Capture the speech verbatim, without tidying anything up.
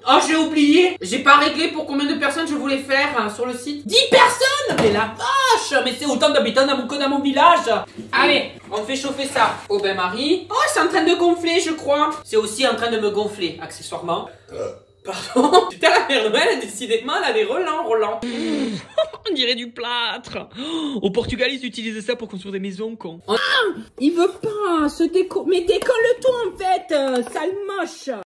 Oh, j'ai oublié. J'ai pas réglé pour combien de personnes je voulais faire hein, sur le site. dix personnes. Mais la vache. Mais c'est autant d'habitants dans mon, que dans mon village. Allez, on fait chauffer ça au bain-marie. Oh, c'est en train de gonfler, je crois. C'est aussi en train de me gonfler, accessoirement. Pardon. Putain, la Mère Noël, décidément, elle a des relents, Roland. On dirait du plâtre. Au Portugal, ils utilisent ça pour construire des maisons, con. Il veut pas se déco... Mais décolle-toi en fait, sale moche.